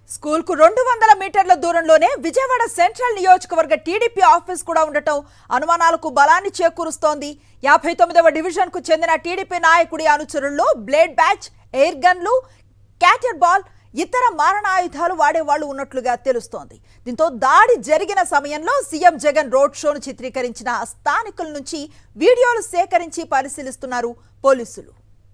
School కు 200 మీటర్ల దూరంలోనే విజయవాడ సెంట్రల్ నియోజకవర్గ టీడీపీ ఆఫీస్ కూడా ఉండటం అనుమానాలకు బలాన్ని చేకూరుస్తోంది. 59వ డివిజన్ కు చెందిన టీడీపీ నాయకుడి అనుచరుల్లో బ్లేడ్ బ్యాచ్, ఎయిర్ గన్లు, క్యాటర్ బాల్, ఇతర మారణాయుధాలు వాడేవాళ్లు ఉన్నట్లుగా తెలుస్తోంది. దీంతో దాడి జరిగిన సమయంలో సీఎం జగన్ రోడ్ షోను చిత్రీకరించిన స్థానికుల నుంచి వీడియోలు సేకరించి పరిశీలిస్తున్నారు పోలీసులు.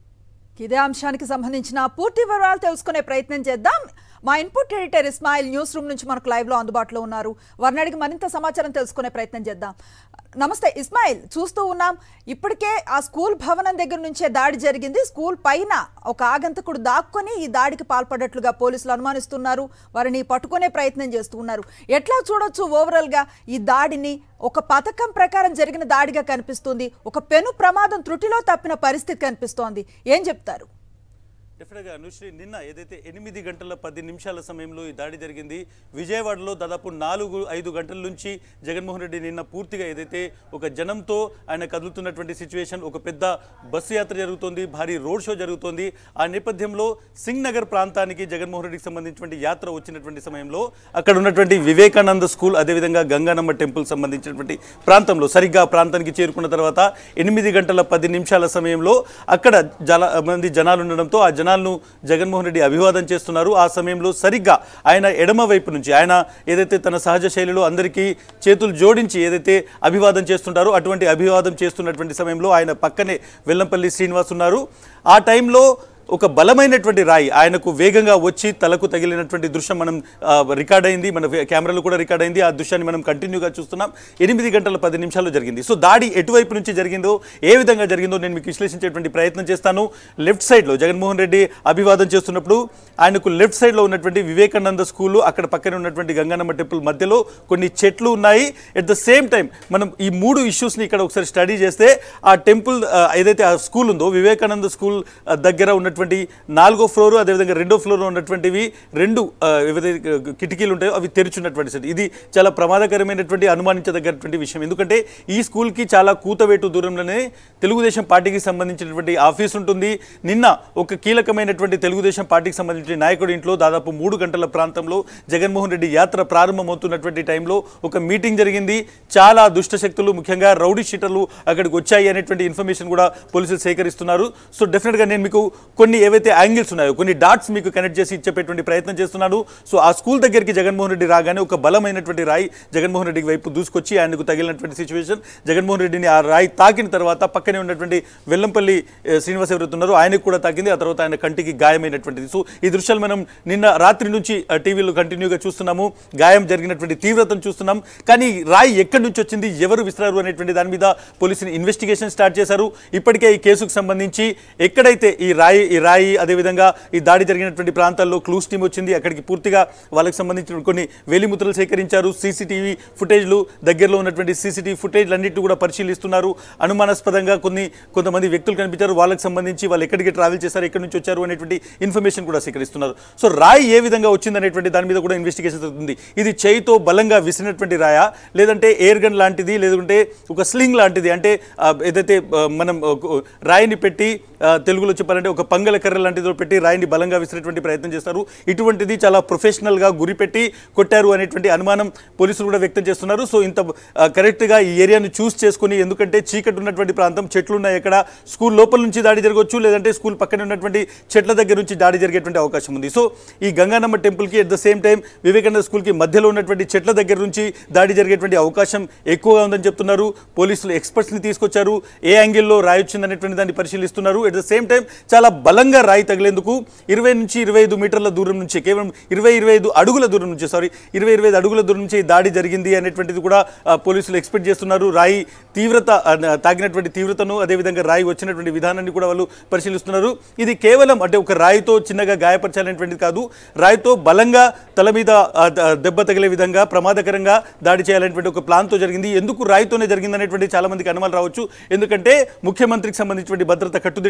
ఇదే అంశానికి సంబంధించిన పూర్తి వివరాలు తెలుసుకునే ప్రయత్నం చేద్దాం. మా input editor Ismail news room నుంచి మనకు లైవ్ లో అందుబాటులో ఉన్నారు. వారిని అడిగి మరింత సమాచారం తెలుసుకునే ప్రయత్నం చేద్దాం. నమస్తే ఇస్మాయిల్, చూస్తూ ఉన్నాం ఇప్పటికే ఆ స్కూల్ భవనం దగ్గర నుంచే దాడి జరిగింది. స్కూల్ పైన ఒక ఆగంతకుడు దాక్కుని ఈ దాడికి పాల్పడ్డట్లుగా పోలీసులు అనుమానిస్తున్నారు. వారిని పట్టుకునే ప్రయత్నం చేస్తూ ఉన్నారు. ఎట్లా చూడొచ్చు ఓవరాల్ గా ఈ దాడిని? ఒక పథకం ప్రకారం జరిగిన దాడిగా కనిపిస్తుంది. ఒక పెను ప్రమాదం త్రుటిలో తప్పిన పరిస్థితి కనిపిస్తోంది. ఏం చెప్తారు? డెఫినెట్గా అనుశ్రీ, నిన్న ఏదైతే 8 గంటల 10 నిమిషాల సమయంలో ఈ దాడి జరిగింది. విజయవాడలో దాదాపు 4-5 గంటల నుంచి జగన్మోహన్ రెడ్డి నిన్న పూర్తిగా ఏదైతే ఒక జనంతో ఆయన కదులుతున్నటువంటి సిచ్యువేషన్, ఒక పెద్ద బస్సు యాత్ర జరుగుతోంది, భారీ రోడ్ షో జరుగుతోంది. ఆ నేపథ్యంలో సింగ్ నగర్ ప్రాంతానికి జగన్మోహన్ రెడ్డికి సంబంధించినటువంటి యాత్ర వచ్చినటువంటి సమయంలో అక్కడ ఉన్నటువంటి వివేకానంద స్కూల్, అదేవిధంగా గంగానమ్మ టెంపుల్ సంబంధించినటువంటి ప్రాంతంలో సరిగ్గా ప్రాంతానికి చేరుకున్న తర్వాత 8 గంటల 10 నిమిషాల సమయంలో అక్కడ మంది జనాలు ఉండడంతో ఆ జనాలను జగన్మోహన్ రెడ్డి అభివాదం చేస్తున్నారు. ఆ సమయంలో సరిగ్గా ఆయన ఎడమ వైపు నుంచి ఆయన ఏదైతే తన సహజ శైలిలో అందరికీ చేతులు జోడించి ఏదైతే అభివాదం చేస్తుంటారో అటువంటి అభివాదం చేస్తున్నటువంటి సమయంలో ఆయన పక్కనే వెల్లంపల్లి శ్రీనివాస్ ఉన్నారు. ఆ టైంలో ఒక బలమైనటువంటి రాయి ఆయనకు వేగంగా వచ్చి తలకు తగిలినటువంటి దృశ్యం మనం రికార్డ్ అయింది, మన కెమెరాలో కూడా రికార్డ్ అయింది. ఆ దృశ్యాన్ని మనం కంటిన్యూగా చూస్తున్నాం. 8 గంటల 10 నిమిషాల్లో జరిగింది. సో దాడి ఎటువైపు నుంచి జరిగిందో, ఏ విధంగా జరిగిందో నేను మీకు విశ్లేషించేటువంటి ప్రయత్నం చేస్తాను. లెఫ్ట్ సైడ్లో జగన్మోహన్ రెడ్డి అభివాదం చేస్తున్నప్పుడు ఆయనకు లెఫ్ట్ సైడ్లో ఉన్నటువంటి వివేకానంద స్కూలు, అక్కడ పక్కన ఉన్నటువంటి గంగానమ్మ టెంపుల్ మధ్యలో కొన్ని చెట్లు ఉన్నాయి. ఎట్ ద సేమ్ టైం మనం ఈ 3 ఇష్యూస్ని ఇక్కడ ఒకసారి స్టడీ చేస్తే ఆ టెంపుల్ ఏదైతే ఆ స్కూల్ ఉందో వివేకానంద స్కూల్ దగ్గర ఉన్నటువంటి 4వ ఫ్లోర్, అదేవిధంగా 2వ ఫ్లోర్ ఉన్నటువంటివి 2 ఏవైతే కిటికీలు ఉంటాయో అవి తెరుచున్నటువంటి సెట్. ఇది చాలా ప్రమాదకరమైనటువంటి అనుమానించదగ్గటువంటి విషయం. ఎందుకంటే ఈ స్కూల్కి చాలా కూతవేటు దూరంలోనే తెలుగుదేశం పార్టీకి సంబంధించినటువంటి ఆఫీస్ ఉంటుంది. నిన్న ఒక కీలకమైనటువంటి తెలుగుదేశం పార్టీకి సంబంధించిన నాయకుడి ఇంట్లో దాదాపు 3 గంటల ప్రాంతంలో జగన్మోహన్ రెడ్డి యాత్ర ప్రారంభమవుతున్నటువంటి టైంలో ఒక మీటింగ్ జరిగింది. చాలా దుష్టశక్తులు, ముఖ్యంగా రౌడీ షీటర్లు అక్కడికి వచ్చాయి అనేటువంటి ఇన్ఫర్మేషన్ కూడా పోలీసులు సేకరిస్తున్నారు. సో డెఫినెట్గా నేను మీకు కొన్ని ఏవైతే యాంగిల్స్ ఉన్నాయో కొన్ని డాట్స్ మీకు కనెక్ట్ చేసి ఇచ్చేటువంటి ప్రయత్నం చేస్తున్నాను. సో ఆ స్కూల్ దగ్గరికి జగన్మోహన్ రెడ్డి రాగానే ఒక బలమైనటువంటి రాయి జగన్మోహన్ రెడ్డి వైపు దూసుకొచ్చి ఆయనకు తగిలినటువంటి సిచ్యువేషన్. జగన్మోహన్ రెడ్డిని ఆ రాయి తాకిన తర్వాత పక్కనే ఉన్నటువంటి వెల్లంపల్లి శ్రీనివాస్ ఎవరైతే ఉన్నారో ఆయనకు కూడా తాకింది. ఆ తర్వాత ఆయన కంటికి గాయమైనటువంటిది. సో ఈ దృశ్యాలు మనం నిన్న రాత్రి నుంచి టీవీలో కంటిన్యూగా చూస్తున్నాము. గాయం జరిగినటువంటి తీవ్రతను చూస్తున్నాం. కానీ రాయి ఎక్కడి నుంచి వచ్చింది, ఎవరు విసిరారు అనేటువంటి దాని మీద పోలీసులు ఇన్వెస్టిగేషన్ స్టార్ట్ చేశారు. ఇప్పటికే ఈ కేసుకు సంబంధించి ఎక్కడైతే ఈ రాయి అదేవిధంగా ఈ దాడి జరిగినటువంటి ప్రాంతాల్లో క్లూస్ టీమ్ వచ్చింది. అక్కడికి పూర్తిగా వాళ్ళకి సంబంధించిన కొన్ని వేలిముద్రలు సేకరించారు. సీసీటీవీ ఫుటేజ్లు, దగ్గరలో ఉన్నటువంటి సీసీటీవీ ఫుటేజ్లు అన్నింటినీ కూడా పరిశీలిస్తున్నారు. అనుమానాస్పదంగా కొంతమంది వ్యక్తులు కనిపించారు. వాళ్ళకి సంబంధించి వాళ్ళు ఎక్కడికి ట్రావెల్ చేశారు, ఎక్కడి నుంచి వచ్చారు అనేటువంటి ఇన్ఫర్మేషన్ కూడా సేకరిస్తున్నారు. సో రాయి ఏ విధంగా వచ్చింది అనేటువంటి దాని మీద కూడా ఇన్వెస్టిగేషన్ జరుగుతుంది. ఇది చేయితో బలంగా విసినటువంటి రాయా, లేదంటే ఎయిర్ గన్ లాంటిది, లేదంటే ఒక స్లింగ్ లాంటిది, అంటే ఏదైతే మనం రాయిని పెట్టి తెలుగులో చెప్పాలంటే ఒక పంగల కర్ర లాంటిదో పెట్టి రాయిని బలంగా విసిరేటువంటి ప్రయత్నం చేస్తారు. ఇటువంటిది చాలా ప్రొఫెషనల్గా గురిపెట్టి కొట్టారు అనేటువంటి అనుమానం పోలీసులు కూడా వ్యక్తం చేస్తున్నారు. సో ఇంత కరెక్ట్గా ఈ ఏరియాను చూస్ చేసుకుని, ఎందుకంటే చీకటి ఉన్నటువంటి ప్రాంతం, చెట్లు ఉన్నాయి, ఎక్కడ స్కూల్ లోపల నుంచి దాడి జరగవచ్చు, లేదంటే స్కూల్ పక్కన ఉన్నటువంటి చెట్ల దగ్గర నుంచి దాడి జరిగేటువంటి అవకాశం ఉంది. సో ఈ గంగానమ్మ టెంపుల్కి at the same time Vivekananda స్కూల్కి మధ్యలో ఉన్నటువంటి చెట్ల దగ్గర నుంచి దాడి జరిగేటువంటి అవకాశం ఎక్కువగా ఉందని చెప్తున్నారు. పోలీసులు ఎక్స్పర్ట్స్ని తీసుకొచ్చారు. ఏ యాంగిల్లో రాయి వచ్చిందనేటువంటి దాన్ని పరిశీలిస్తున్నారు. అట్ ద సేమ్ టైం చాలా బలంగా రాయి తగిలేందుకు 20 నుంచి 25 మీటర్ల దూరం నుంచి, కేవలం 25 అడుగుల దూరం నుంచి 25 అడుగుల దూరం నుంచి దాడి జరిగింది అనేటువంటిది కూడా పోలీసులు ఎక్స్పెక్ట్ చేస్తున్నారు. రాయి తీవ్రత, తాగినటువంటి తీవ్రతను, అదేవిధంగా రాయి వచ్చినటువంటి విధానాన్ని కూడా వాళ్ళు పరిశీలిస్తున్నారు. ఇది కేవలం అంటే ఒక రాయితో చిన్నగా గాయపరచాలనేటువంటిది కాదు, రాయితో బలంగా తల మీద దెబ్బ తగిలే విధంగా ప్రమాదకరంగా దాడి చేయాలనేటువంటి ఒక ప్లాన్తో జరిగింది. ఎందుకు రాయితోనే జరిగింది అనేటువంటి చాలా మందికి అనుమానం రావచ్చు. ఎందుకంటే ముఖ్యమంత్రికి సంబంధించినటువంటి భద్రత కట్టుదిట్టంగా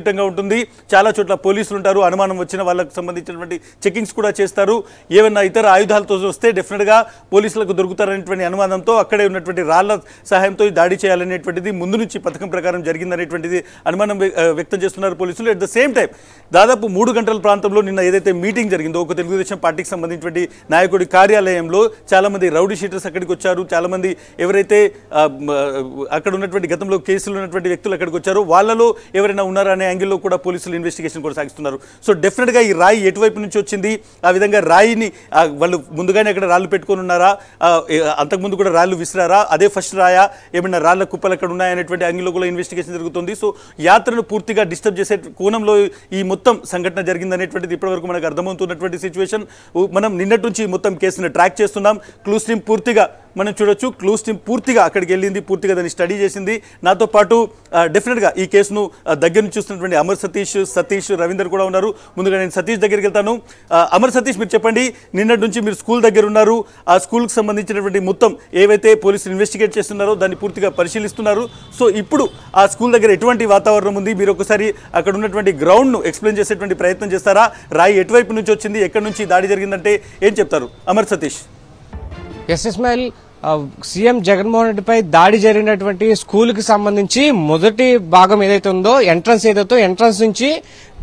కట్టుదిట్టంగా ఉంటుంది. చాలా చోట్ల పోలీసులు ఉంటారు. అనుమానం వచ్చిన వాళ్ళకు సంబంధించినటువంటి చెకింగ్స్ కూడా చేస్తారు. ఏమైనా ఇతర ఆయుధాలతో వస్తే డెఫినెట్గా పోలీసులకు దొరుకుతారనేటువంటి అనుమానంతో అక్కడే ఉన్నటువంటి రాళ్ల సహాయంతో దాడి చేయాలనేటువంటిది ముందు నుంచి పథకం ప్రకారం జరిగిందనేటువంటిది అనుమానం వ్యక్తం చేస్తున్నారు పోలీసులు. అట్ ద సేమ్ టైం దాదాపు 3 గంటల ప్రాంతంలో నిన్న ఏదైతే మీటింగ్ జరిగిందో ఒక తెలుగుదేశం పార్టీకి సంబంధించినటువంటి నాయకుడి కార్యాలయంలో చాలా మంది రౌడీ షీటర్స్ అక్కడికి వచ్చారు. చాలా మంది ఎవరైతే అక్కడ ఉన్నటువంటి గతంలో కేసులు ఉన్నటువంటి వ్యక్తులు అక్కడికి వచ్చారో వాళ్ళలో ఎవరైనా ఉన్నారా అనే యాంగిల్లో కూడా పోలీసులు ఇన్వెస్టిగేషన్ కొనసాగిస్తున్నారు. సో డెఫినెట్గా ఈ రాయి ఎటువైపు నుంచి వచ్చింది, ఆ విధంగా రాయిని వాళ్ళు ముందుగానే అక్కడ రాళ్ళు పెట్టుకొని ఉన్నారా, అంతకుముందు కూడా రాళ్ళు విసిరారా, అదే ఫస్ట్ రాయా, ఏమైనా రాళ్ల కుప్పలు అక్కడ ఉన్నాయనేటువంటి యాంగిల్లో కూడా ఇన్వెస్టిగేషన్ జరుగుతుంది. సో యాత్రను పూర్తిగా డిస్టర్బ్ చేసే కోణంలో ఈ మొత్తం సంఘటన జరిగిందనేటువంటిది ఇప్పటివరకు మనకు అర్థమవుతున్నటువంటి సిచ్యువేషన్. మనం నిన్నటి నుంచి మొత్తం కేసును ట్రాక్ చేస్తున్నాం. క్లూస్ టీమ్ పూర్తిగా మనం చూడొచ్చు. క్లూస్ టీమ్ పూర్తిగా అక్కడికి వెళ్ళింది, పూర్తిగా దాన్ని స్టడీ చేసింది. నాతో పాటు డెఫినెట్గా ఈ కేసును దగ్గర నుంచి చూస్తున్నటువంటి అమర్ సతీష్ రవీందర్ కూడా ఉన్నారు. ముందుగా నేను సతీష్ దగ్గరికి వెళ్తాను. అమర్ సతీష్, మీరు చెప్పండి, నిన్నటి నుంచి మీరు స్కూల్ దగ్గర ఉన్నారు. ఆ స్కూల్కి సంబంధించినటువంటి మొత్తం ఏవైతే పోలీసులు ఇన్వెస్టిగేట్ చేస్తున్నారో దాన్ని పూర్తిగా పరిశీలిస్తున్నారు. సో ఇప్పుడు ఆ స్కూల్ దగ్గర ఎటువంటి వాతావరణం ఉంది? మీరు ఒకసారి అక్కడ ఉన్నటువంటి గ్రౌండ్ను ఎక్స్ప్లెయిన్ చేసేటువంటి ప్రయత్నం చేస్తారా? రాయి ఎటువైపు నుంచి వచ్చింది, ఎక్కడి నుంచి దాడి జరిగిందంటే ఏం చెప్తారు అమర్ సతీష్? ఎస్ ఇస్మాయిల్, సీఎం జగన్మోహన్ రెడ్డిపై దాడి జరిగినటువంటి స్కూల్ కి సంబంధించి మొదటి భాగం ఏదైతే ఉందో ఎంట్రన్స్ నుంచి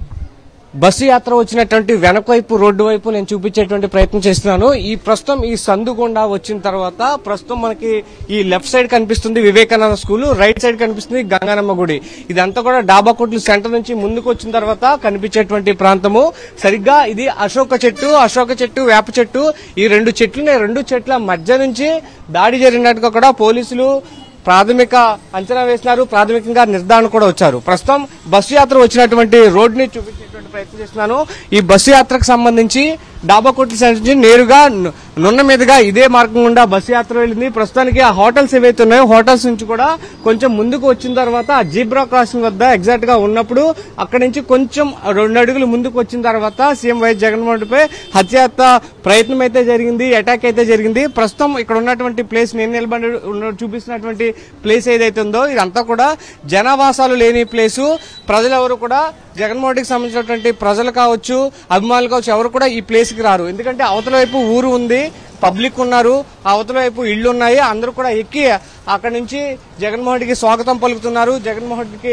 బస్సు యాత్ర వచ్చినటువంటి వెనక వైపు రోడ్డు వైపు నేను చూపించేటువంటి ప్రయత్నం చేస్తున్నాను. ఈ ప్రస్తుతం ఈ సందు గుండా వచ్చిన తర్వాత ప్రస్తుతం మనకి ఈ లెఫ్ట్ సైడ్ కనిపిస్తుంది వివేకానంద స్కూల్, రైట్ సైడ్ కనిపిస్తుంది గంగానమ్మ గుడి. ఇదంతా కూడా డాబాకోట్ల సెంటర్ నుంచి ముందుకు వచ్చిన తర్వాత కనిపించేటువంటి ప్రాంతము. సరిగ్గా ఇది అశోక చెట్టు వేప చెట్టు, ఈ రెండు చెట్ల మధ్య నుంచి దాడి జరిగినట్టుగా కూడా పోలీసులు ప్రాథమిక అంచనా వేసినారు. ప్రాథమికంగా నిర్ధారణ కూడా వచ్చారు. ప్రస్తుతం బస్సు యాత్ర వచ్చినటువంటి రోడ్ని చూపించేటువంటి ప్రయత్నం చేస్తున్నాను. ఈ బస్సు యాత్రకు సంబంధించి డాబాకోట్ల సెంటర్ నుంచి నేరుగా నున్న మీదుగా ఇదే మార్గం గుండా బస్సు యాత్ర వెళ్ళింది. ప్రస్తుతానికి ఆ హోటల్స్ ఏవైతే ఉన్నాయో హోటల్స్ నుంచి కూడా కొంచెం ముందుకు వచ్చిన తర్వాత ఆ జీబ్రా క్రాసింగ్ వద్ద ఎగ్జాక్ట్ గా ఉన్నప్పుడు అక్కడి నుంచి కొంచెం 2 అడుగులు ముందుకు వచ్చిన తర్వాత సీఎం వైఎస్ జగన్మోహన్ రెడ్డిపై హత్యాయత్న ప్రయత్నం అయితే జరిగింది, అటాక్ అయితే జరిగింది. ప్రస్తుతం ఇక్కడ ఉన్నటువంటి ప్లేస్ నేను నిలబడి చూపిస్తున్నటువంటి ప్లేస్ ఏదైతే ఉందో ఇదంతా కూడా జనావాసాలు లేని ప్లేసు. ప్రజలెవరు కూడా జగన్మోహన్ రెడ్డికి సంబంధించినటువంటి ప్రజలు కావచ్చు, అభిమానులు కావచ్చు, ఎవరు కూడా ఈ ప్లేస్ కి రారు. ఎందుకంటే అవతల వైపు ఊరు ఉంది, పబ్లిక్ ఉన్నారు, అవతల వైపు ఇళ్లు ఉన్నాయి. అందరూ కూడా ఎక్కి అక్కడి నుంచి జగన్మోహన్ రెడ్డికి స్వాగతం పలుకుతున్నారు. జగన్మోహన్ రెడ్డికి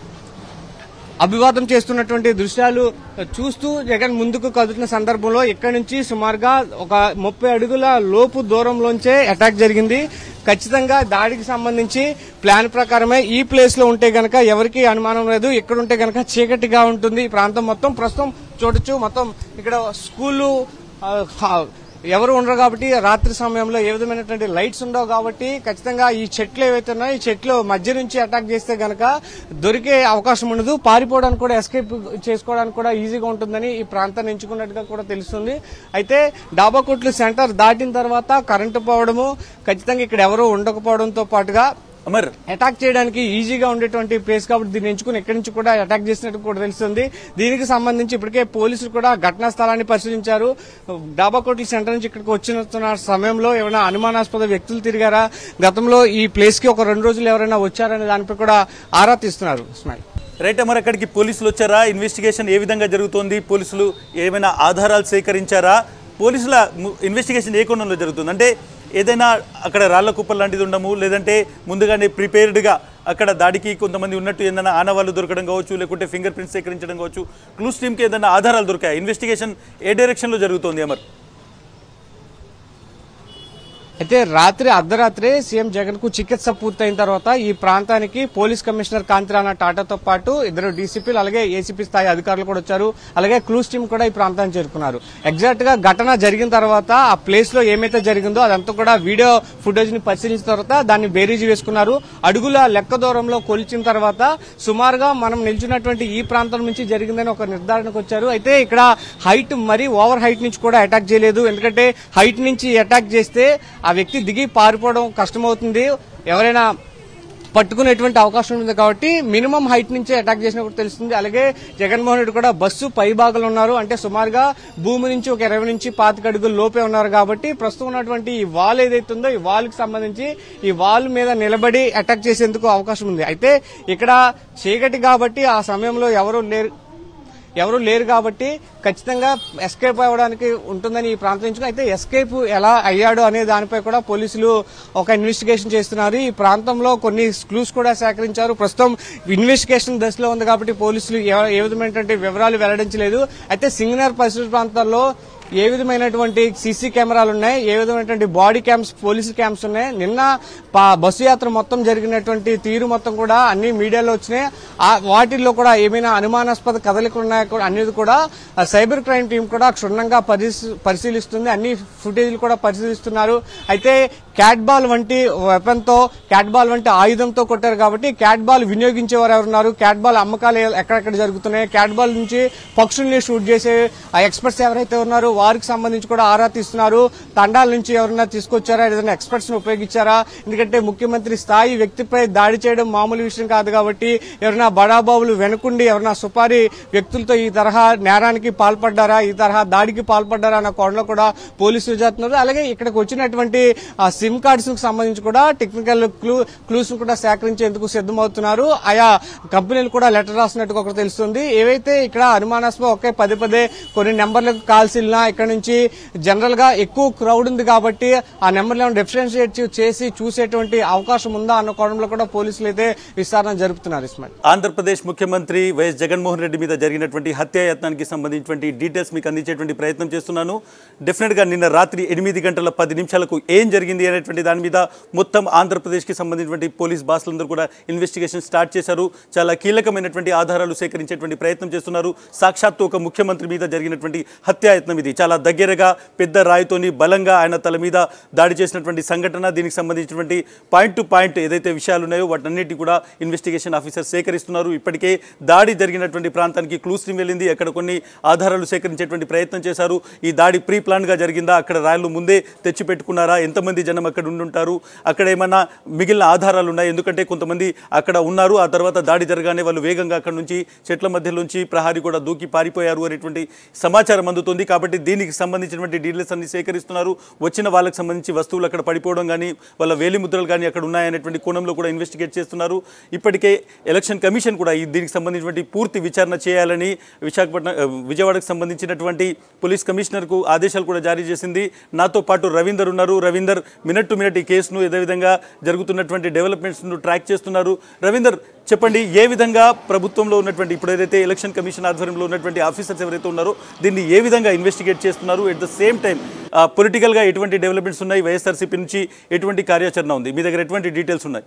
అభివాదం చేస్తున్నటువంటి దృశ్యాలు చూస్తూ జగన్ ముందుకు కదులుతున్న సందర్భంలో ఇక్కడి నుంచి సుమారుగా ఒక 30 అడుగుల లోపు దూరంలోంచే అటాక్ జరిగింది. ఖచ్చితంగా దాడికి సంబంధించి ప్లాన్ ప్రకారమే ఈ ప్లేస్ లో ఉంటే గనక ఎవరికి అనుమానం లేదు. ఇక్కడ ఉంటే గనక చీకటిగా ఉంటుంది ఈ ప్రాంతం మొత్తం. ప్రస్తుతం చూడొచ్చు మొత్తం ఇక్కడ స్కూలు ఎవరు ఉండరు కాబట్టి రాత్రి సమయంలో ఏ విధమైనటువంటి లైట్స్ ఉండవు కాబట్టి ఖచ్చితంగా ఈ చెట్లు ఏవైతే ఉన్నాయో ఈ చెట్లు మధ్య నుంచి అటాక్ చేస్తే గనక దొరికే అవకాశం ఉండదు. పారిపోవడానికి కూడా ఎస్కేప్ చేసుకోవడానికి కూడా ఈజీగా ఉంటుందని ఈ ప్రాంతాన్ని ఎంచుకున్నట్టుగా కూడా తెలుస్తుంది. అయితే డాబాకోట్ల సెంటర్ దాటిన తర్వాత కరెంటు పోవడము, ఖచ్చితంగా ఇక్కడ ఎవరు ఉండకపోవడంతో పాటుగా అటాక్ చేయడానికి ఈజీగా ఉండేటువంటి ప్లేస్ కాబట్టి దీన్ని ఎంచుకుని ఎక్కడి నుంచి కూడా అటాక్ చేసినట్టు కూడా తెలుస్తుంది. దీనికి సంబంధించి ఇప్పటికే పోలీసులు కూడా ఘటనా స్థలాన్ని పరిశీలించారు. డాబాకోట్ల సెంటర్ నుంచి ఇక్కడికి వచ్చిన సమయంలో ఏమైనా అనుమానాస్పద వ్యక్తులు తిరిగారా, గతంలో ఈ ప్లేస్ కి ఒక 2 రోజులు ఎవరైనా వచ్చారనే దానిపై కూడా ఆరా తీస్తున్నారు. రైట్, మరి అక్కడికి పోలీసులు వచ్చారా? ఇన్వెస్టిగేషన్ ఏ విధంగా జరుగుతోంది? పోలీసులు ఏమైనా ఆధారాలు సేకరించారా? పోలీసుల ఇన్వెస్టిగేషన్ ఏ కోణంలో జరుగుతుంది? అంటే ఏదైనా అక్కడ రాళ్ల కుప్పలు లాంటిది ఉండము, లేదంటే ముందుగానే ప్రిపేర్డ్గా అక్కడ దాడికి కొంతమంది ఉన్నట్టు ఏదైనా ఆనవాళ్లు దొరకడం కావచ్చు, లేకుంటే ఫింగర్ ప్రింట్స్ సేకరించడం కావచ్చు, క్లూస్ టీమ్కి ఏదైనా ఆధారాలు దొరికాయి? ఇన్వెస్టిగేషన్ ఏ డైరెక్షన్లో జరుగుతోంది అమర్? అయితే రాత్రి అర్ధరాత్రి సీఎం జగన్ కు చికిత్స పూర్తయిన తర్వాత ఈ ప్రాంతానికి పోలీస్ కమిషనర్ కాంతిరాణా టాటాతో పాటు 2 డీసీపీలు అలాగే ఏసీపీ స్థాయి అధికారులు కూడా వచ్చారు. అలాగే క్లూస్ టీమ్ కూడా ఈ ప్రాంతానికి చేరుకున్నారు. ఎగ్జాక్ట్ గా ఘటన జరిగిన తర్వాత ఆ ప్లేస్ లో ఏమైతే జరిగిందో అదంతా కూడా వీడియో ఫుటేజ్ ని పరిశీలించిన తర్వాత దాన్ని బేరీజు వేసుకున్నారు. అడుగుల లెక్క దూరంలో కొలిచిన తర్వాత సుమారుగా మనం నిల్చున్నటువంటి ఈ ప్రాంతం నుంచి జరిగిందని ఒక నిర్ధారణకు వచ్చారు. అయితే ఇక్కడ హైట్ మరీ ఓవర్ హైట్ నుంచి కూడా అటాక్ చేయలేదు. ఎందుకంటే హైట్ నుంచి అటాక్ చేస్తే ఆ వ్యక్తి దిగి పారిపోవడం కష్టమవుతుంది. ఎవరైనా పట్టుకునేటువంటి అవకాశం ఉంది కాబట్టి మినిమం హైట్ నుంచే అటాక్ చేసినట్టు తెలుస్తుంది. అలాగే జగన్మోహన్ రెడ్డి కూడా బస్సు పై భాగంలో ఉన్నారు, అంటే సుమారుగా భూమి నుంచి ఒక 20 నుంచి 25 అడుగుల లోపే ఉన్నారు కాబట్టి ప్రస్తుతం ఉన్నటువంటి ఈ వాల్ ఏదైతే ఉందో ఈ వాల్ కి సంబంధించి ఈ వాల్ మీద నిలబడి అటాక్ చేసేందుకు అవకాశం ఉంది. అయితే ఇక్కడ చీకటి కాబట్టి ఆ సమయంలో ఎవరు లేరు కాబట్టి ఖచ్చితంగా ఎస్కేప్ అవ్వడానికి ఉంటుందని ఈ ప్రాంతం నుంచి. అయితే ఎస్కేప్ ఎలా అయ్యాడు అనే దానిపై కూడా పోలీసులు ఒక ఇన్వెస్టిగేషన్ చేస్తున్నారు. ఈ ప్రాంతంలో కొన్ని క్లూస్ కూడా సేకరించారు. ప్రస్తుతం ఇన్వెస్టిగేషన్ దశలో ఉంది కాబట్టి పోలీసులు ఏ విధమైనటువంటి వివరాలు వెల్లడించలేదు. అయితే సింగనర్ పరిసర ప్రాంతాల్లో ఏ విధమైనటువంటి సీసీ కెమెరాలు ఉన్నాయి, ఏ విధమైనటువంటి బాడీ క్యామ్స్ పోలీసు క్యామ్స్ ఉన్నాయి. నిన్న బస్సు యాత్ర మొత్తం జరిగినటువంటి తీరు మొత్తం కూడా అన్ని మీడియాలో వచ్చినాయి. వాటిల్లో కూడా ఏమైనా అనుమానాస్పద కదలికలు ఉన్నాయో అనేది కూడా సైబర్ క్రైమ్ టీం కూడా క్షుణ్ణంగా పరిశీలిస్తుంది. అన్ని ఫుటేజ్లు కూడా పరిశీలిస్తున్నారు. అయితే క్యాట్ బాల్ వంటి వెపన్ తో క్యాట్ బాల్ వంటి ఆయుధంతో కొట్టారు కాబట్టి క్యాట్ బాల్ వినియోగించేవారు ఎవరున్నారు, క్యాట్ బాల్ అమ్మకాలు ఎక్కడెక్కడ జరుగుతున్నాయి, క్యాట్ బాల్ నుంచి పక్షుల్ని షూట్ చేసే ఎక్స్పర్ట్స్ ఎవరైతే ఉన్నారో వారికి సంబంధించి కూడా ఆరా తీస్తున్నారు. తండాల నుంచి ఎవరైనా తీసుకొచ్చారా, ఏదైనా ఎక్స్పర్ట్స్ ని ఉపయోగించారా? ఎందుకంటే ముఖ్యమంత్రి స్థాయి వ్యక్తిపై దాడి చేయడం మామూలు విషయం కాదు కాబట్టి ఎవరైనా బడాబాబులు వెనుకుండి ఎవరైనా సుపారీ వ్యక్తులతో ఈ తరహా నేరానికి పాల్పడ్డారా, ఈ తరహా దాడికి పాల్పడ్డారా అన్న కోణంలో కూడా పోలీసులు చేస్తున్నారు. అలాగే ఇక్కడికి వచ్చినటువంటి సిమ్ కార్డ్స్ కు సంబంధించి కూడా టెక్నికల్ క్లూస్ కూడా సేకరించేందుకు సిద్దమవుతున్నారు. ఆయా కంపెనీలు కూడా లెటర్ రాసినట్టుగా ఒకటి తెలుస్తుంది. ఏవైతే ఇక్కడ అనుమానాస్పద ఒకే పదే కొన్ని నెంబర్లకు కాల్స్ వెళ్ళినా ఇక్కడ నుంచి జనరల్ గా ఎక్కువ క్రౌడ్ ఉంది కాబట్టి ఆ నెంబర్లను డిఫరెన్షియేట్ చేసి చూసేటువంటి అవకాశం ఉందా అన్న కోణంలో కూడా పోలీసులు అయితే విచారణ జరుపుతున్నారు. ఇస్మాయిల్, ఆంధ్రప్రదేశ్ ముఖ్యమంత్రి వైఎస్ జగన్మోహన్ రెడ్డి మీద జరిగినటువంటి హత్యాయత్నానికి సంబంధించినటువంటి డీటెయిల్స్ మీకు అందించేటువంటి ప్రయత్నం చేస్తున్నాను. డెఫినెట్ గా నిన్న రాత్రి 8:10 ఏం జరిగింది అనేటువంటి దాని మీద మొత్తం ఆంధ్రప్రదేశ్ కి సంబంధించినటువంటి పోలీస్ బాసులందరూ కూడా ఇన్వెస్టిగేషన్ స్టార్ట్ చేశారు. చాలా కీలకమైనటువంటి ఆధారాలు సేకరించేటువంటి ప్రయత్నం చేస్తున్నారు. సాక్షాత్తు ఒక ముఖ్యమంత్రి మీద జరిగినటువంటి హత్యాయత్నం ఇది. చాలా దగ్గరగా పెద్ద రాయితోని బలంగా ఆయన తల మీద దాడి చేసినటువంటి సంఘటన. దీనికి సంబంధించినటువంటి పాయింట్ టు పాయింట్ ఏదైతే విషయాలు ఉన్నాయో వాటన్నిటి కూడా ఇన్వెస్టిగేషన్ ఆఫీసర్ సేకరిస్తున్నారు. ఇప్పటికే దాడి జరిగినటువంటి ప్రాంతానికి క్లూస్ టీమ్ వెళ్ళింది. అక్కడ కొన్ని ఆధారాలు సేకరించేటువంటి ప్రయత్నం చేశారు. ఈ దాడి ప్రీ ప్లాన్ గా జరిగిందా, అక్కడ రాయలు ముందే తెచ్చి పెట్టుకున్నారా, ఎంతమంది జనం అక్కడ ఉండుంటారు, అక్కడ ఏమన్నా మిగిలిన ఆధారాలు ఉన్నాయి. ఎందుకంటే కొంతమంది అక్కడ ఉన్నారు, ఆ తర్వాత దాడి జరగానే వాళ్ళు వేగంగా అక్కడ నుంచి చెట్ల మధ్యలోంచి ప్రహారీ కూడా దూకి పారిపోయారు అనేటువంటి సమాచారం అందుతుంది. కాబట్టి దీనికి సంబంధించినటువంటి డీటెయిల్స్ అన్ని సేకరిస్తున్నారు. వచ్చిన వాళ్ళకి సంబంధించి వస్తువులు అక్కడ పడిపోవడం కానీ వాళ్ళ వేలిముద్రలు కానీ అక్కడ ఉన్నాయనేటువంటి కోణంలో కూడా ఇన్వెస్టిగేట్ చేస్తున్నారు. ఇప్పటికే ఎలక్షన్ కమిషన్ కూడా దీనికి సంబంధించినటువంటి పూర్తి విచారణ చేయాలని విజయవాడకు సంబంధించినటువంటి పోలీస్ కమిషనర్కు ఆదేశాలు కూడా జారీ చేసింది. నాతో పాటు రవీందర్ ఉన్నారు. రవీందర్ మినిట్ టు మినిట్ ఈ కేసును అదేవిధంగా జరుగుతున్నటువంటి డెవలప్మెంట్స్ను ట్రాక్ చేస్తున్నారు. రవీందర్, చెప్పండి, ఏ విధంగా ప్రభుత్వంలో ఉన్నటువంటి ఇప్పుడు ఏదైతే ఎలక్షన్ కమిషన్ ఆధ్వర్యంలో ఉన్నటువంటి ఆఫీసర్స్ ఎవరైతే ఉన్నారో దీన్ని ఏ విధంగా ఇన్వెస్టిగేట్ చేస్తున్నారు? ఎట్ ద సేమ్ టైం పొలిటికల్గా ఎటువంటి డెవలప్మెంట్స్ ఉన్నాయి, వైఎస్ఆర్సీపీ నుంచి ఎటువంటి కార్యాచరణ ఉంది, మీ దగ్గర ఎటువంటి డీటెయిల్స్ ఉన్నాయి?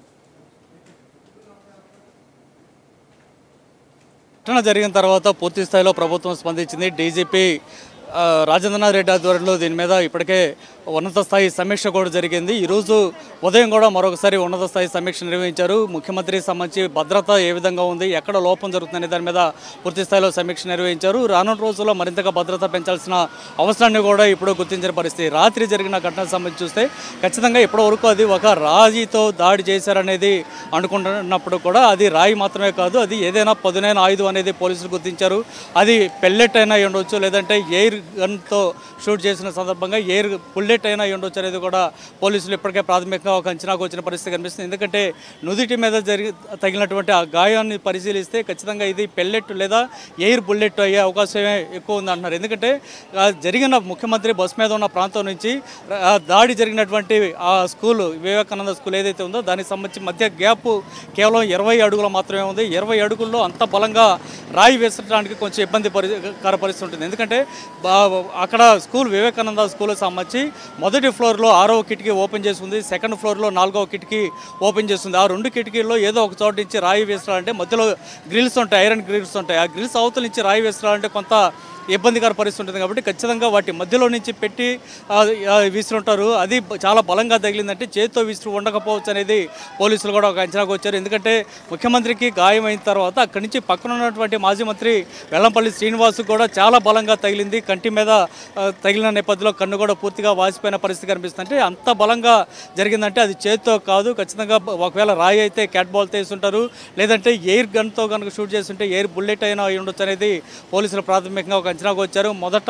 ఘటన జరిగిన తర్వాత పూర్తి స్థాయిలో ప్రభుత్వం స్పందించింది. డీజీపీ రాజేంద్రనాథ్ రెడ్డి ఆధ్వర్యంలో దీని మీద ఇప్పటికే ఉన్నత స్థాయి సమీక్ష కూడా జరిగింది. ఈరోజు ఉదయం కూడా మరొకసారి ఉన్నత స్థాయి సమీక్ష నిర్వహించారు. ముఖ్యమంత్రికి సంబంధించి భద్రత ఏ విధంగా ఉంది, ఎక్కడ లోపం జరుగుతుందనే దాని మీద పూర్తి స్థాయిలో సమీక్ష నిర్వహించారు. రానున్న రోజుల్లో మరింతగా భద్రత పెంచాల్సిన అవసరాన్ని కూడా ఇప్పుడు గుర్తించిన పరిస్థితి. రాత్రి జరిగిన ఘటనకు సంబంధించి చూస్తే ఖచ్చితంగా ఇప్పటివరకు అది ఒక రాయితో దాడి చేశారనేది అనుకుంటున్నప్పుడు కూడా అది రాయి మాత్రమే కాదు, అది ఏదైనా పదునైన ఆయుధం అనేది పోలీసులు గుర్తించారు. అది పెల్లెట్ అయినా ఉండొచ్చు, లేదంటే ఎయిర్ గన్తో షూట్ చేసిన సందర్భంగా ఎయిర్ బుల్లెట్ అయినా ఉండొచ్చు అనేది కూడా పోలీసులు ఇప్పటికే ప్రాథమికంగా ఒక అంచనాకు వచ్చిన పరిస్థితి కనిపిస్తుంది. ఎందుకంటే నుదిటి మీద తగిలినటువంటి ఆ గాయాన్ని పరిశీలిస్తే ఖచ్చితంగా ఇది పెల్లెట్ లేదా ఎయిర్ బుల్లెట్ అయ్యే అవకాశమే ఎక్కువ ఉంది అంటున్నారు. ఎందుకంటే జరిగిన ముఖ్యమంత్రి బస్ మీద ఉన్న ప్రాంతం నుంచి దాడి జరిగినటువంటి ఆ స్కూల్ వివేకానంద స్కూల్ ఏదైతే ఉందో దానికి సంబంధించి మధ్య గ్యాప్ కేవలం 20 అడుగులు మాత్రమే ఉంది. 20 అడుగుల్లో అంత బలంగా రాయి వేసడానికి కొంచెం ఇబ్బందికర పరిస్థితి ఉంటుంది. ఎందుకంటే అక్కడ స్కూల్ వివేకానంద స్కూల్కి సంబంధించి మొదటి ఫ్లోర్లో 6వ కిటికీ ఓపెన్ చేసి ఉంది, సెకండ్ ఫ్లోర్లో 4వ కిటికీ ఓపెన్ చేస్తుంది. ఆ 2 కిటికీల్లో ఏదో ఒక చోట నుంచి రాయి వేసుకోవాలంటే మధ్యలో గ్రిల్స్ ఉంటాయి, ఐరన్ గ్రిల్స్ ఉంటాయి. ఆ గ్రిల్స్ అవతల నుంచి రాయి వేసుకోవాలంటే కొంత ఇబ్బందికర పరిస్థితి ఉంటుంది కాబట్టి ఖచ్చితంగా వాటి మధ్యలో నుంచి పెట్టి విసురుంటారు. అది చాలా బలంగా తగిలిందంటే చేతితో విసురు ఉండకపోవచ్చు అనేది పోలీసులు కూడా ఒక అంచనాకు వచ్చారు. ఎందుకంటే ముఖ్యమంత్రికి గాయం అయిన తర్వాత అక్కడి నుంచి పక్కన ఉన్నటువంటి మాజీ మంత్రి వెల్లంపల్లి శ్రీనివాస్ కూడా చాలా బలంగా తగిలింది. కంటి మీద తగిలిన నేపథ్యంలో కన్ను కూడా పూర్తిగా వాసిపోయిన పరిస్థితి కనిపిస్తుంది. అంటే అంత బలంగా జరిగిందంటే అది చేతితో కాదు, ఖచ్చితంగా ఒకవేళ రాయి అయితే క్యాట్ బాల్ తీసుంటారు, లేదంటే ఎయిర్ గన్తో కనుక షూట్ చేస్తుంటే ఎయిర్ బుల్లెట్ అయినా అయి ఉండొచ్చు అనేది పోలీసులు ప్రాథమికంగా ఒక అంచనాకు వచ్చారు. మొదట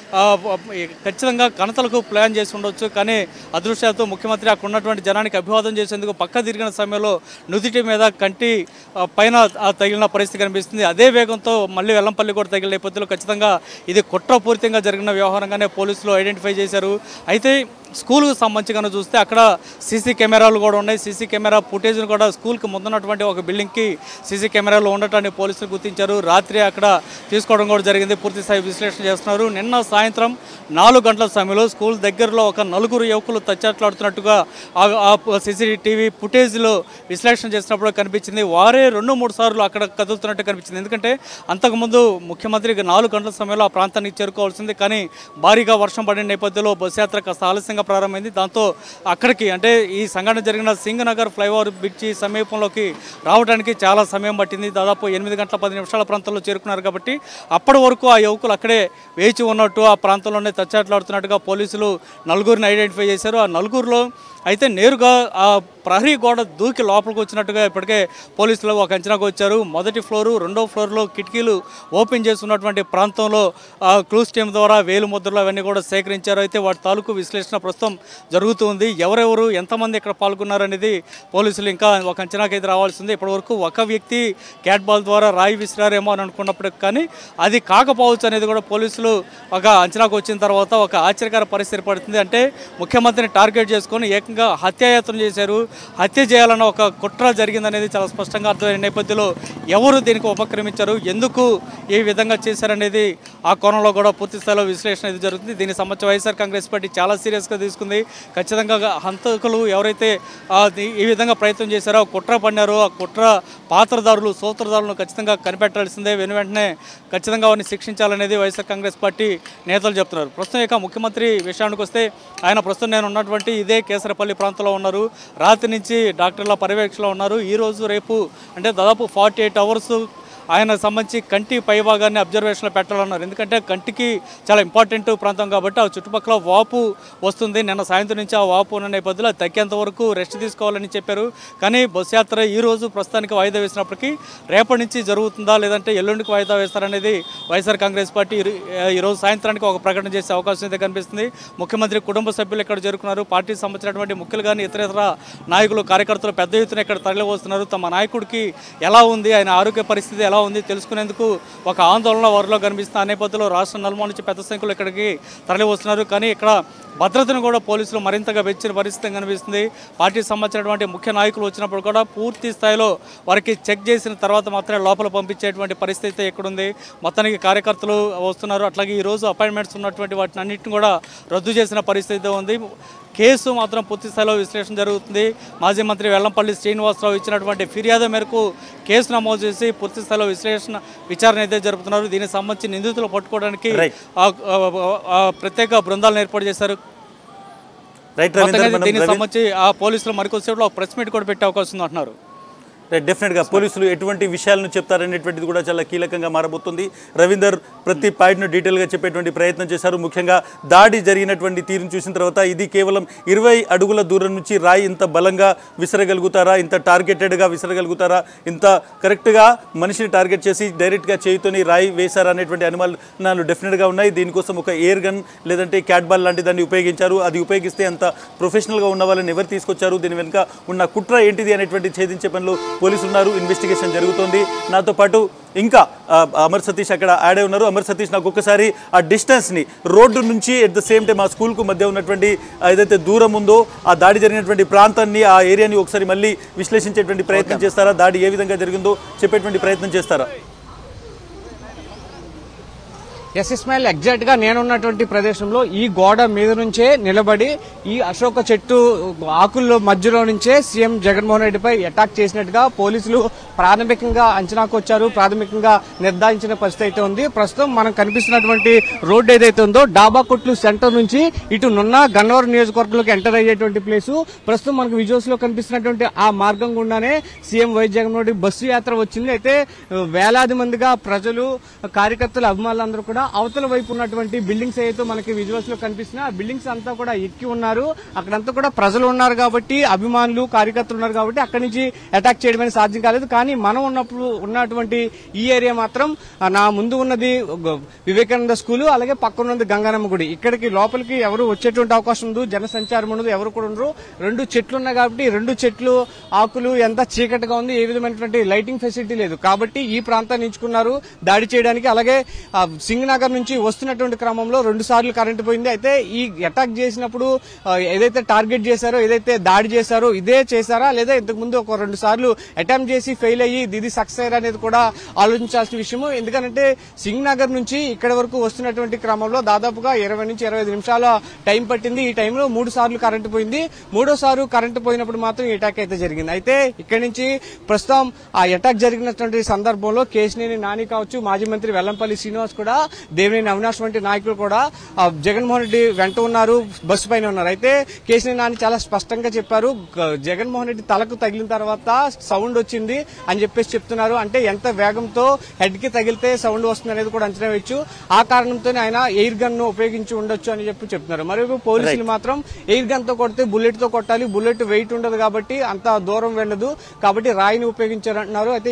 ఖచ్చితంగా కణతలకు ప్లాన్ చేసి ఉండొచ్చు, కానీ అదృష్టాలతో ముఖ్యమంత్రి అక్కడ ఉన్నటువంటి జనానికి అభివాదం చేసేందుకు పక్క తిరిగిన సమయంలో నుదిటి మీద కంటి పైన తగిలిన పరిస్థితి కనిపిస్తుంది. అదే వేగంతో మళ్ళీ వెల్లంపల్లి కూడా తగిలిన నేపథ్యంలో ఖచ్చితంగా ఇది కుట్రపూరితంగా జరిగిన వ్యవహారంగానే పోలీసులు ఐడెంటిఫై చేశారు. అయితే స్కూల్కు సంబంధించి కనుక చూస్తే అక్కడ సీసీ కెమెరాలు కూడా ఉన్నాయి. సీసీ కెమెరా ఫుటేజ్ను కూడా స్కూల్కి ముందున్నటువంటి ఒక బిల్డింగ్కి సీసీ కెమెరాలు ఉండటాన్ని పోలీసులు గుర్తించారు. రాత్రి అక్కడ తీసుకోవడం కూడా జరిగింది. పూర్తిస్థాయి విశ్లేషణ చేస్తున్నారు. నిన్న సాయంత్రం 4 గంటల సమయంలో స్కూల్ దగ్గరలో ఒక 4 యువకులు తచ్చాట్లాడుతున్నట్టుగా ఆ సీసీటీవీ ఫుటేజ్లో విశ్లేషణ చేసినప్పుడు కనిపించింది. వారే 2-3 సార్లు అక్కడ కదులుతున్నట్టు కనిపించింది. ఎందుకంటే అంతకుముందు ముఖ్యమంత్రికి 4 గంటల సమయంలో ఆ ప్రాంతానికి చేరుకోవాల్సింది, కానీ భారీగా వర్షం పడిన నేపథ్యంలో బస్ యాత్ర కాస్త ఆలస్యంగా ప్రారంభమైంది. దాంతో అక్కడికి అంటే ఈ సంఘటన జరిగిన సింగనగర్ ఫ్లైఓవర్ బ్రిడ్జి సమీపంలోకి రావడానికి చాలా సమయం పట్టింది. దాదాపు 8 గంటల 10 నిమిషాల ప్రాంతంలో చేరుకున్నారు. కాబట్టి అప్పటి వరకు ఆ యువకులు అక్కడే వేచి ఉన్నట్టు, ఆ ప్రాంతంలోనే తచ్చాట్లాడుతున్నట్టుగా పోలీసులు 4గురిని ఐడెంటిఫై చేశారు. ఆ 4గురిలో అయితే నేరుగా ఆ ప్రహరీ గోడ దూకి లోపలికి వచ్చినట్టుగా ఇప్పటికే పోలీసులు ఒక అంచనాకు వచ్చారు. మొదటి ఫ్లోరు, 2వ ఫ్లోర్లో కిటికీలు ఓపెన్ చేస్తున్నటువంటి ప్రాంతంలో క్లూస్ టీమ్ ద్వారా వేలు ముద్రలు అవన్నీ కూడా సేకరించారు. అయితే వాటి తాలూకు విశ్లేషణ ప్రస్తుతం జరుగుతుంది. ఎవరెవరు ఎంతమంది ఇక్కడ పాల్గొన్నారు అనేది పోలీసులు ఇంకా ఒక అంచనాకు అయితే రావాల్సింది. ఇప్పటివరకు ఒక వ్యక్తి క్యాట్ బాల్ ద్వారా రాయి విసిరారేమో అని అనుకున్నప్పటికి కానీ అది కాకపోవచ్చు అనేది కూడా పోలీసులు ఒక అంచనాకు వచ్చిన తర్వాత ఒక ఆశ్చర్యకర పరిస్థితి ఏర్పడుతుంది. అంటే ముఖ్యమంత్రిని టార్గెట్ చేసుకొని ఏకంగా హత్యాయత్నం చేశారు, హత్య చేయాలన్న ఒక కుట్ర జరిగిందనేది చాలా స్పష్టంగా అర్థమైన నేపథ్యంలో ఎవరు దీనికి ఉపక్రమించారు, ఎందుకు ఈ విధంగా చేశారనేది ఆ కోణంలో కూడా పూర్తి స్థాయిలో విశ్లేషణ ఇది జరుగుతుంది. దీనికి సంబంధించి వైఎస్ఆర్ కాంగ్రెస్ పార్టీ చాలా సీరియస్గా తీసుకుంది. ఖచ్చితంగా హంతకులు ఎవరైతే ఈ విధంగా ప్రయత్నం చేశారో, కుట్ర పన్నారో, ఆ కుట్ర పాత్రదారులు, సూత్రధారులను ఖచ్చితంగా కనిపెట్టాల్సిందే, వెంటనే ఖచ్చితంగా వారిని శిక్షించాలనేది వైఎస్ఆర్ కాంగ్రెస్ పార్టీ నేతలు చెప్తున్నారు. ప్రస్తుతం ఇక ముఖ్యమంత్రి విషయానికి వస్తే ఆయన ప్రస్తుతం నేను ఉన్నటువంటి ఇదే కేసరపల్లి ప్రాంతంలో ఉన్నారు. రాత్రి నుంచి డాక్టర్ల పర్యవేక్షణలో ఉన్నారు. ఈరోజు రేపు అంటే దాదాపు 48 అవర్స్ ఆయన సంబంధించి కంటి పైభాగాన్ని అబ్జర్వేషన్లో పెట్టాలన్నారు. ఎందుకంటే కంటికి చాలా ఇంపార్టెంట్ ప్రాంతం కాబట్టి ఆ చుట్టుపక్కల వాపు వస్తుంది. నిన్న సాయంత్రం నుంచి ఆ వాపు ఉన్న నేపథ్యంలో తగ్గేంత వరకు రెస్ట్ తీసుకోవాలని చెప్పారు. కానీ బస్ యాత్ర ఈరోజు ప్రస్తుతానికి వాయిదా వేసినప్పటికీ రేపటి నుంచి జరుగుతుందా లేదంటే ఎల్లుండికి వాయిదా వేస్తారనేది వైఎస్ఆర్ కాంగ్రెస్ పార్టీ ఈరోజు సాయంత్రానికి ఒక ప్రకటన చేసే అవకాశం అయితే కనిపిస్తుంది. ముఖ్యమంత్రి కుటుంబ సభ్యులు ఇక్కడ చేరుకున్నారు. పార్టీకి సంబంధించినటువంటి ముఖ్యులు కానీ ఇతర నాయకులు, కార్యకర్తలు పెద్ద ఎత్తున ఇక్కడ తరలి వస్తున్నారు. తమ నాయకుడికి ఎలా ఉంది, ఆయన ఆరోగ్య పరిస్థితి ఎలా ఉంది తెలుసుకునేందుకు ఒక ఆందోళన వారిలో కనిపిస్తున్న నేపథ్యంలో రాష్ట్ర నలుమూల నుంచి పెద్ద సంఖ్యలో ఇక్కడికి తరలి వస్తున్నారు. కానీ ఇక్కడ భద్రతను కూడా పోలీసులు మరింతగా పెంచిన పరిస్థితి కనిపిస్తుంది. పార్టీకి సంబంధించినటువంటి ముఖ్య నాయకులు వచ్చినప్పుడు కూడా పూర్తి స్థాయిలో వారికి చెక్ చేసిన తర్వాత మాత్రమే లోపల పంపించేటువంటి పరిస్థితి ఎక్కడుంది. మొత్తానికి కార్యకర్తలు వస్తున్నారు. అట్లాగే ఈరోజు అపాయింట్మెంట్స్ ఉన్నటువంటి వాటిని అన్నింటిని కూడా రద్దు చేసిన పరిస్థితి ఉంది. కేసు మాత్రం పూర్తి స్థాయిలో విశ్లేషణ జరుగుతుంది. మాజీ మంత్రి వెల్లంపల్లి శ్రీనివాసరావు ఇచ్చినటువంటి ఫిర్యాదు మేరకు కేసు నమోదు చేసి పూర్తి స్థాయిలో విచారణ అయితే జరుపుతున్నారు. దీనికి సంబంధించి నిందితులు పట్టుకోవడానికి ప్రత్యేక బృందాలను ఏర్పాటు చేశారు. దీనికి సంబంధించి ఆ పోలీసులు మరికొద్దిసేపులో ప్రెస్ మీట్ కూడా పెట్టే అవకాశం ఉంది అంటున్నారు. డెఫినెట్గా పోలీసులు ఎటువంటి విషయాలను చెప్తారనేటువంటిది కూడా చాలా కీలకంగా మారబోతుంది. రవీందర్ ప్రతి పాయింట్ను డీటెయిల్గా చెప్పేటువంటి ప్రయత్నం చేశారు. ముఖ్యంగా దాడి జరిగినటువంటి తీరును చూసిన తర్వాత ఇది కేవలం 20 అడుగుల దూరం నుంచి రాయి ఇంత బలంగా విసరగలుగుతారా, ఇంత టార్గెటెడ్గా విసరగలుగుతారా, ఇంత కరెక్ట్గా మనిషిని టార్గెట్ చేసి డైరెక్ట్గా చేయితోని రాయి వేశారా అనేటువంటి అనుమానాలు డెఫినెట్గా ఉన్నాయి. దీనికోసం ఒక ఎయిర్ గన్ లేదంటే క్యాట్ బాల్ లాంటి దాన్ని ఉపయోగించారు. అది ఉపయోగిస్తే అంత ప్రొఫెషనల్గా ఉన్న వాళ్ళని ఎవరు తీసుకొచ్చారు, దీని వెనుక ఉన్న కుట్ర ఏంటిది అనేటువంటి ఛేదించే పనిలో పోలీసులు ఉన్నారు. ఇన్వెస్టిగేషన్ జరుగుతోంది. నాతో పాటు ఇంకా అమర్ సతీష్ అక్కడ యాడ్ అయి ఉన్నారు. అమర్ సతీష్, నాకు ఒక్కసారి ఆ డిస్టెన్స్ని రోడ్డు నుంచి ఎట్ ద సేమ్ టైం ఆ స్కూల్కు మధ్య ఉన్నటువంటి ఏదైతే దూరం ఉందో ఆ దాడి జరిగినటువంటి ప్రాంతాన్ని, ఆ ఏరియాని ఒకసారి మళ్ళీ విశ్లేషించేటువంటి ప్రయత్నం చేస్తారా, దాడి ఏ విధంగా జరిగిందో చెప్పేటువంటి ప్రయత్నం చేస్తారా? ఎస్ ఇస్మాయిల్, ఎగ్జాక్ట్ గా నేనున్నటువంటి ప్రదేశంలో ఈ గోడ మీద నుంచే నిలబడి ఈ అశోక చెట్టు ఆకుల్లో మధ్యలో నుంచే సీఎం జగన్మోహన్ రెడ్డిపై అటాక్ చేసినట్టుగా పోలీసులు ప్రాథమికంగా అంచనాకు వచ్చారు, ప్రాథమికంగా నిర్ధారించిన పరిస్థితి అయితే ఉంది. ప్రస్తుతం మనం కనిపిస్తున్నటువంటి రోడ్డు ఏదైతే ఉందో డాబా కొట్లు సెంటర్ నుంచి ఇటు నున్న గన్నవరం నియోజకవర్గంలోకి ఎంటర్ అయ్యేటువంటి ప్లేసు. ప్రస్తుతం మనకు విజువల్స్ లో కనిపిస్తున్నటువంటి ఆ మార్గం గుండానే CM YS Jaganmohan Reddy bus యాత్ర వచ్చింది. అయితే వేలాది మందిగా ప్రజలు, కార్యకర్తలు, అభిమానులందరూ కూడా అవతల వైపు ఉన్నటువంటి బిల్డింగ్స్ ఏదైతే మనకి విజువల్స్ లో కనిపిస్తున్నాయి ఆ బిల్డింగ్స్ అంతా కూడా ఎక్కి ఉన్నారు. అక్కడంతా కూడా ప్రజలు ఉన్నారు కాబట్టి, అభిమానులు, కార్యకర్తలు ఉన్నారు కాబట్టి అక్కడి నుంచి అటాక్ చేయడం అనేది సాధ్యం కాలేదు. కానీ మనం ఉన్నటువంటి ఈ ఏరియా మాత్రం నా ముందు ఉన్నది వివేకానంద స్కూల్, అలాగే పక్కన ఉన్నది గంగానమ్మ గుడి. ఇక్కడికి లోపలికి ఎవరు వచ్చేటువంటి అవకాశం ఉండదు, జనసంచారం ఉండదు, ఎవరు కూడా ఉండరు. 2 చెట్లు ఉన్నాయి కాబట్టి 2 చెట్లు ఆకులు ఎంత చీకటిగా ఉంది, ఏ విధమైనటువంటి లైటింగ్ ఫెసిలిటీ లేదు కాబట్టి ఈ ప్రాంతాన్ని ఎంచుకున్నారు దాడి చేయడానికి. అలాగే సింగ్ నగర్ నుంచి వస్తున్నటువంటి క్రమంలో 2 సార్లు కరెంటు పోయింది. అయితే ఈ అటాక్ చేసినప్పుడు ఏదైతే టార్గెట్ చేశారో, ఏదైతే దాడి చేశారో ఇదే చేశారా లేదా ఇంతకు ముందు ఒక 2 సార్లు అటెంప్ట్ చేసి ఫెయిల్ అయ్యి ఇది సక్సెస్ అయ్యారా అనేది కూడా ఆలోచించాల్సిన విషయము. ఎందుకంటే సింగ్ నగర్ నుంచి ఇక్కడి వరకు వస్తున్నటువంటి క్రమంలో దాదాపుగా 20 నుంచి 25 నిమిషాల టైం పట్టింది. ఈ టైంలో 3 సార్లు కరెంటు పోయింది. 3వ కరెంటు పోయినప్పుడు మాత్రం ఈ అటాక్ అయితే జరిగింది. అయితే ఇక్కడి నుంచి ప్రస్తుతం ఆ అటాక్ జరిగినటువంటి సందర్భంలో కేశినేని నాని కావచ్చు, మాజీ మంత్రి వెల్లంపల్లి శ్రీనివాస్ కూడా, దేవినేని అవినాష్ వంటి నాయకులు కూడా జగన్మోహన్ రెడ్డి వెంట ఉన్నారు, బస్సు పైన ఉన్నారు. అయితే కేశినేని నాని చాలా స్పష్టంగా చెప్పారు, జగన్మోహన్ రెడ్డి తలకు తగిలిన తర్వాత సౌండ్ వచ్చింది అని చెప్పేసి చెప్తున్నారు. అంటే ఎంత వేగంతో హెడ్ కి తగిలితే సౌండ్ వస్తుంది అనేది కూడా అంచనా వేయచ్చు. ఆ కారణంతోనే ఆయన ఎయిర్ గన్ ను ఉపయోగించి ఉండొచ్చు అని చెప్పి చెప్తున్నారు. మరియు పోలీసులు మాత్రం ఎయిర్ గన్ తో కొడితే బుల్లెట్ తో కొట్టాలి, బుల్లెట్ వెయిట్ ఉండదు కాబట్టి అంత దూరం వెళ్ళదు కాబట్టి రాయిని ఉపయోగించారంటున్నారు. అయితే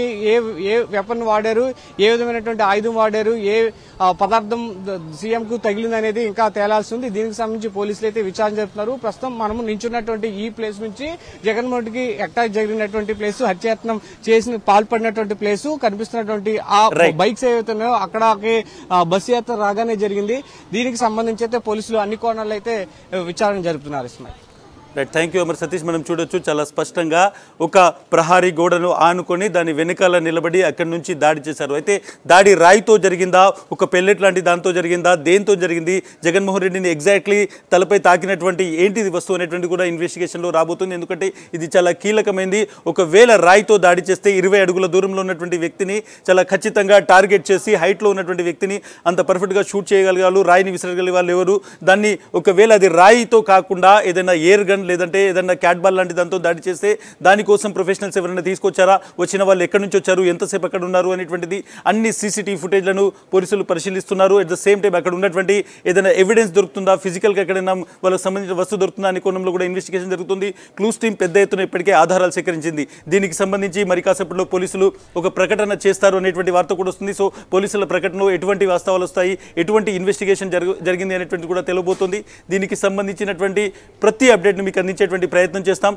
ఏ వెపన్ వాడారు, ఏ విధమైనటువంటి ఆయుధం వాడారు, ఏ పదార్థం సీఎం కు తగిలింది అనేది ఇంకా తేలాల్సి ఉంది. దీనికి సంబంధించి పోలీసులు అయితే విచారణ జరుపుతున్నారు. ప్రస్తుతం మనము నించున్నటువంటి ఈ ప్లేస్ నుంచి జగన్మోహన్ రెడ్డికి అటాక్ జరిగినటువంటి ప్లేస్, హత్యాయత్నం చేసిన పాల్పడినటువంటి ప్లేస్, కనిపిస్తున్నటువంటి ఆ బైక్స్ ఏవైతున్నాయో అక్కడికి బస్సు యాత్ర రాగానే జరిగింది. దీనికి సంబంధించి అయితే పోలీసులు అన్ని కోణాల్లో అయితే విచారణ జరుపుతున్నారు. Ismail, right, thank you Amar Satish. మనం చూడొచ్చు చాలా స్పష్టంగా ఒక ప్రహారీ గోడను ఆనుకొని దాని వెనకాల నిలబడి అక్కడి నుంచి దాడి చేశారు. అయితే దాడి రాయితో జరిగిందా, ఒక పెల్లెట్ లాంటి దాంతో జరిగిందా, దేంతో జరిగింది, జగన్మోహన్ రెడ్డిని ఎగ్జాక్ట్లీ తలపై తాకినటువంటి ఏంటిది వస్తువు అనేటువంటి కూడా ఇన్వెస్టిగేషన్లో రాబోతుంది. ఎందుకంటే ఇది చాలా కీలకమైంది. ఒకవేళ రాయితో దాడి చేస్తే 20 అడుగుల దూరంలో ఉన్నటువంటి వ్యక్తిని చాలా ఖచ్చితంగా టార్గెట్ చేసి హైట్లో ఉన్నటువంటి వ్యక్తిని అంత పర్ఫెక్ట్గా షూట్ చేయగలిగారు, రాయిని విసరగలిగే వాళ్ళు ఎవరు. దాన్ని ఒకవేళ అది రాయితో కాకుండా ఏదైనా ఎయిర్ గన్ లేదంటే ఏదైనా క్యాట్ బాల్ లాంటి దాంతో దాడి చేస్తే దానికోసం ప్రొఫెషనల్స్ ఎవరైనా తీసుకొచ్చారా, వచ్చిన వాళ్ళు ఎక్కడి నుంచి వచ్చారు, ఎంతసేపు అక్కడ ఉన్నారు అనేటువంటిది అన్ని సీసీటీవీ ఫుటేజ్లను పోలీసులు పరిశీలిస్తున్నారు. అట్ ద సేమ్ టైం అక్కడ ఉన్నటువంటి ఏదైనా ఎవిడెన్స్ దొరుకుతుందా, ఫిజికల్గా ఎక్కడైనా వాళ్ళకి సంబంధించిన వస్తువు దొరుకుతుందా అనే కోణంలో కూడా ఇన్వెస్టిగేషన్ జరుగుతుంది. క్లూస్ టీం పెద్ద ఎత్తున ఇప్పటికే ఆధారాలు సేకరించింది. దీనికి సంబంధించి మరి కాసేపట్లో పోలీసులు ఒక ప్రకటన చేస్తారు అనేటువంటి వార్త కూడా వస్తుంది. సో పోలీసుల ప్రకటనలో ఎటువంటి వాస్తవాలు వస్తాయి, ఎటువంటి ఇన్వెస్టిగేషన్ జరిగింది అనేటువంటి కూడా తెలియబోతుంది. దీనికి సంబంధించినటువంటి ప్రతి అప్డేట్ను మీకు అందించేటువంటి ప్రయత్నం చేస్తాం.